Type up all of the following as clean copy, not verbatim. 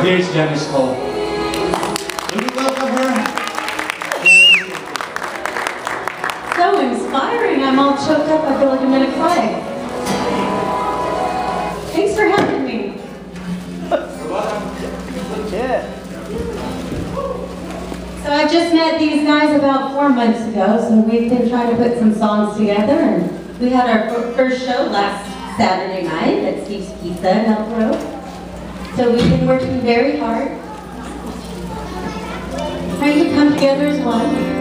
Here's Janis Cole. Will you welcome her? So inspiring. I'm all choked up. I feel like I'm gonna cry. Thanks for having me. You're welcome. Yeah. So I just met these guys about 4 months ago, so we've been trying to put some songs together, and we had our first show last Saturday night at Steve's Pizza in Elk Grove. So we've been working very hard, trying to come together as one.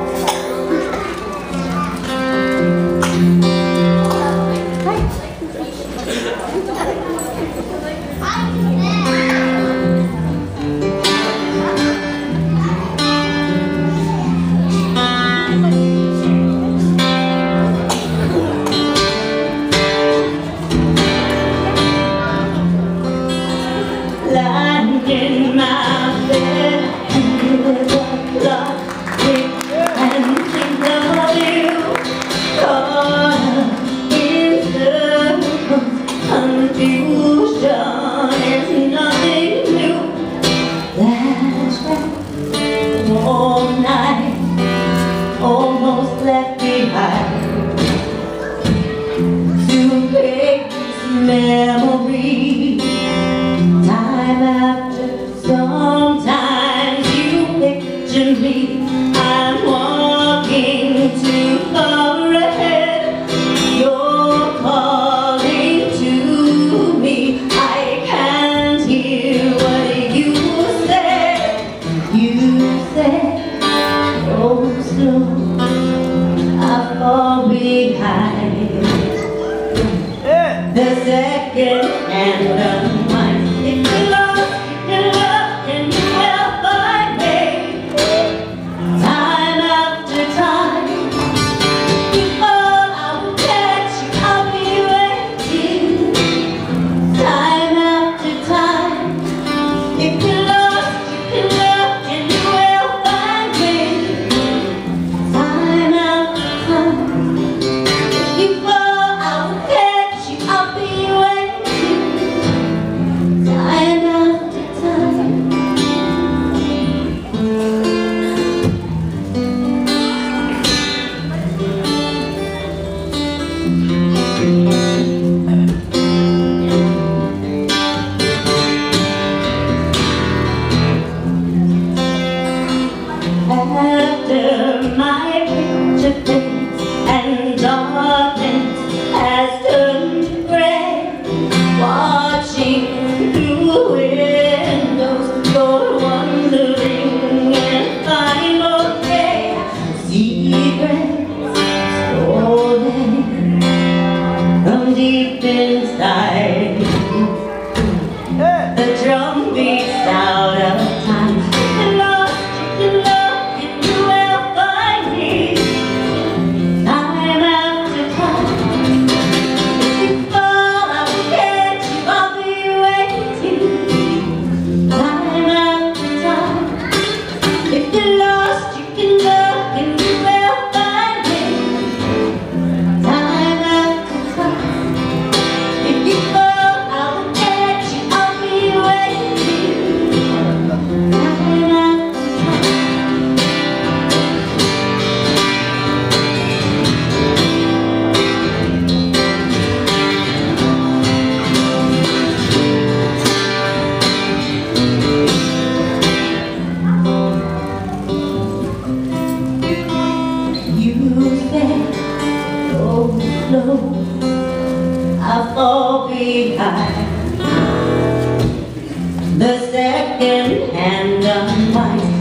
Lying in my bed with a clock and think of you, caught up in circles, confusion is nothing new. Flashback, warm night, almost left behind, to fake this memory. Time after, sometimes you picture me. I'm walking too far ahead. You're calling to me. I can't hear what you said. You said, oh slow, I fall behind. The second and unwind. If you lost your love, then you will find me. Time after time, you fall, I will catch you, I'll be waiting. Time after time, if you lost your love, then you will find me. Time after time, if you fall, I will catch you, I'll be waiting. Time after time. After my picture fades and darkness has turned to gray, watching through windows, you're wondering if I'm okay. Secrets stolen from deep inside. The drum beats out of time. You lost, you love, and you will find me. Time after time. If you fall, I will catch you, I'll be waiting. Time after time. If you're lost, you can look and you will find me. Time after time. If you fall, I will catch you, I'll be waiting. Time after time. You said, oh slow, I fall behind. The second hand unwinds.